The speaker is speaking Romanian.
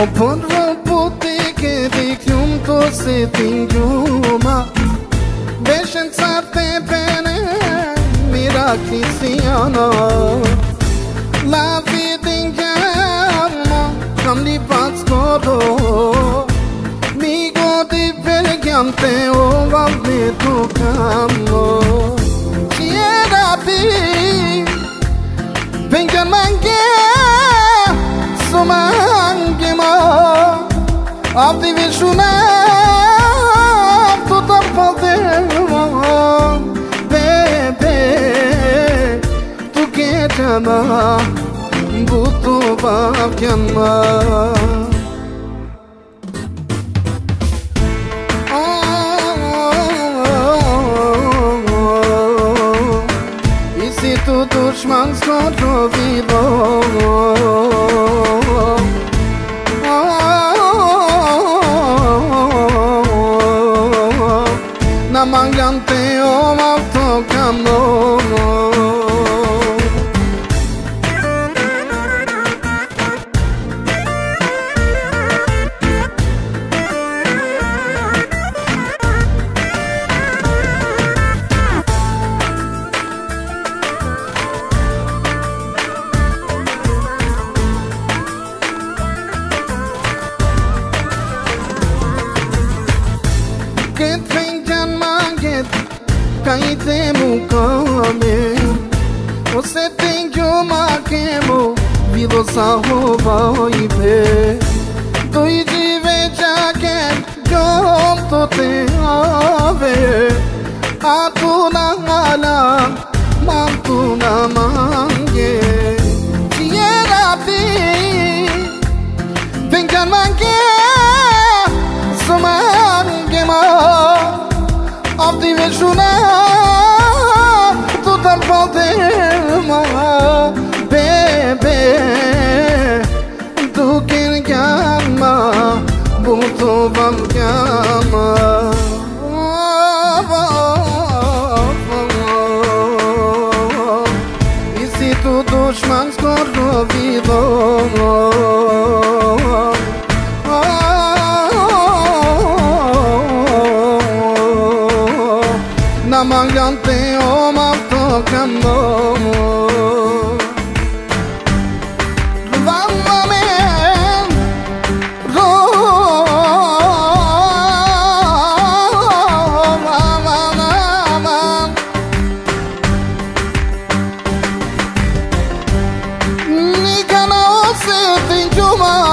por puti che di chiunto se ti ingiuma Bescențate bene miracoli siano La vita in chiama cam di pascoro Mi godi vergante o valle tu camo Ci era pi Venga manche Somanche ma Abdi vishuna Tuta paltema Bebe Tu che chama Butu vavkyama Tu dușman scoto vivo Na mangante o m'autocamo Cai temu kame Ose tenjo makemo Vido saho vaipe Doi jive jake Jom to te ave Atu na ngala Mantu na mange Chiera pi Vengan mange Somange ma Abdi veshuna Tutar paltema Bebe Tu kin chiama Buto van chiama E se tu dușman scordo vivo Namangante o m'autocamo Vamma men Nikana o se tinjuma